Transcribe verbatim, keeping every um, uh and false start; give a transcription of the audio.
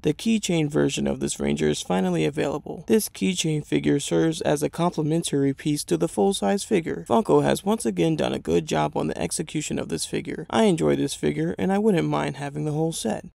the Keychain version of this Ranger is finally available. This Keychain figure serves as a complementary piece to the full-size figure. Funko has once again done a good job on the execution of this figure. I enjoy this figure and I wouldn't mind having the whole set.